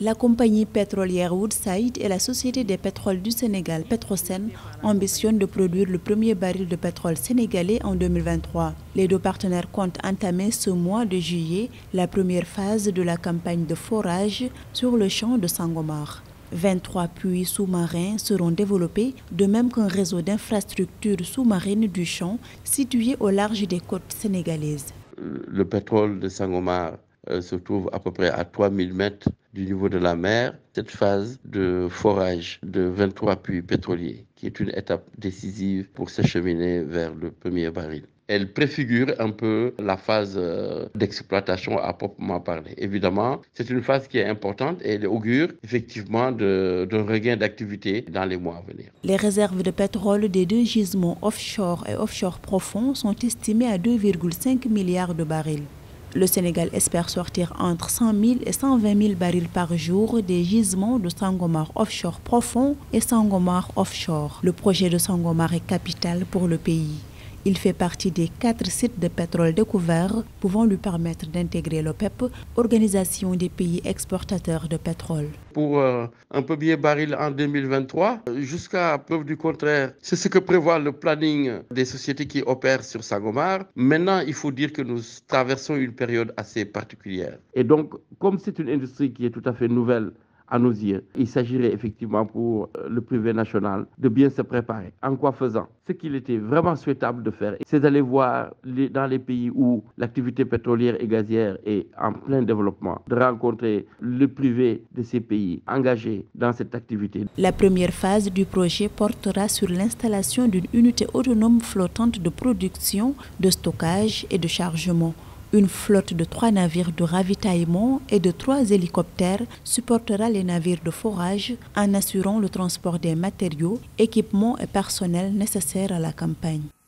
La compagnie pétrolière Woodside et la Société des pétroles du Sénégal, Petrosen, ambitionnent de produire le premier baril de pétrole sénégalais en 2023. Les deux partenaires comptent entamer ce mois de juillet la première phase de la campagne de forage sur le champ de Sangomar. 23 puits sous-marins seront développés, de même qu'un réseau d'infrastructures sous-marines du champ situé au large des côtes sénégalaises. Le pétrole de Sangomar se trouve à peu près à 3000 mètres du niveau de la mer. Cette phase de forage de 23 puits pétroliers, qui est une étape décisive pour s'acheminer vers le premier baril. Elle préfigure un peu la phase d'exploitation à proprement parler. Évidemment, c'est une phase qui est importante et elle augure effectivement d'un regain d'activité dans les mois à venir. Les réserves de pétrole des deux gisements offshore et offshore profond sont estimées à 2,5 milliards de barils. Le Sénégal espère sortir entre 100 000 et 120 000 barils par jour des gisements de Sangomar offshore profond et Sangomar offshore. Le projet de Sangomar est capital pour le pays. Il fait partie des 4 sites de pétrole découverts pouvant lui permettre d'intégrer l'OPEP, Organisation des pays exportateurs de pétrole. Pour un premier baril en 2023, jusqu'à preuve du contraire, c'est ce que prévoit le planning des sociétés qui opèrent sur Sangomar. Maintenant, il faut dire que nous traversons une période assez particulière. Et donc, comme c'est une industrie qui est tout à fait nouvelle à nos yeux, il s'agirait effectivement pour le privé national de bien se préparer. En quoi faisant? Ce qu'il était vraiment souhaitable de faire, c'est d'aller voir dans les pays où l'activité pétrolière et gazière est en plein développement, de rencontrer le privé de ces pays engagés dans cette activité. La première phase du projet portera sur l'installation d'une unité autonome flottante de production, de stockage et de chargement. Une flotte de 3 navires de ravitaillement et de 3 hélicoptères supportera les navires de forage en assurant le transport des matériaux, équipements et personnels nécessaires à la campagne.